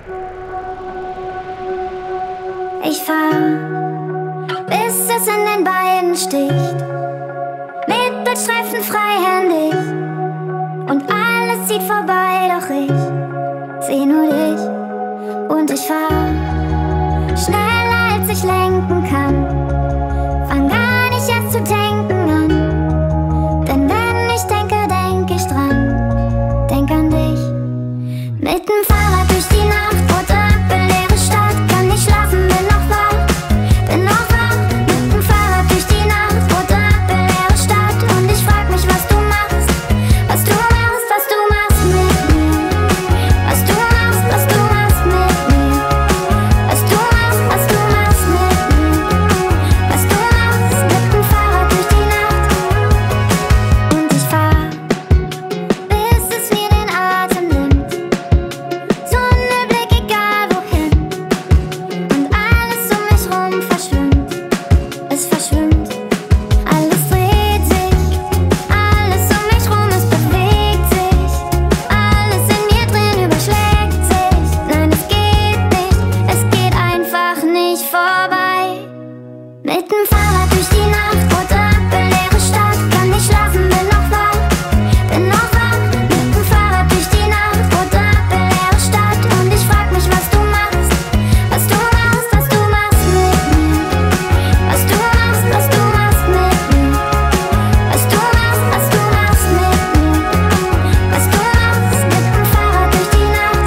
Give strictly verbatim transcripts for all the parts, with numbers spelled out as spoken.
Ich fahr, bis es in den Beinen sticht, Mittelstreifen freihändig und alles zieht vorbei, doch ich seh nur dich und ich fahr schneller als ich lenken kann, fang gar nicht erst zu denken an, denn wenn ich denke, denk ich dran, denk an dich. Mit dem Fahrrad durch die Nacht, rote Ampel, leere Stadt, kann nicht schlafen, bin noch wach, bin noch wach. Mit dem Fahrrad durch die Nacht, rote Ampel, leere Stadt, und ich frag mich, was du machst, was du machst, was du machst mit mir, was du machst, was du machst mit mir, was du machst, was du machst mit mir, was du machst. Mit dem Fahrrad durch die Nacht und ich fahr, bis es mir den Atem nimmt. Sonnenblick, egal wohin, und alles um mich rum verschwimmt, es verschwimmt. Alles dreht sich, alles um mich rum, es bewegt sich, alles in mir drin überschlägt sich. Nein, es geht nicht, es geht einfach nicht vorbei. Mit dem Fahrrad durch die Nacht, rote Ampel, leere Stadt, kann nicht schlafen, bin noch wach, bin noch wach. Mit dem Fahrrad durch die Nacht, rote Ampel, leere Stadt, und ich frag mich, was du machst, was du machst, was du machst mit mir, was du machst, was du machst mit mir, was du machst, was du machst mit mir, was du machst. Mit dem Fahrrad durch die Nacht.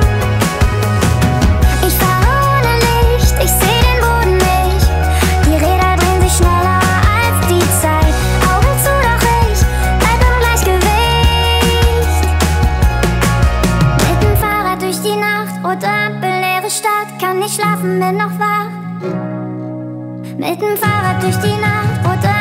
Ich fahr ohne Licht, ich seh den Boden nicht, die Räder drehen sich schneller als die Zeit. Augen zu, doch ich bleib im Gleichgewicht. Mit dem Fahrrad durch die Nacht, rote Ampel, leere Stadt, kann nicht schlafen, bin noch wach. Mit dem Fahrrad durch die Nacht, rote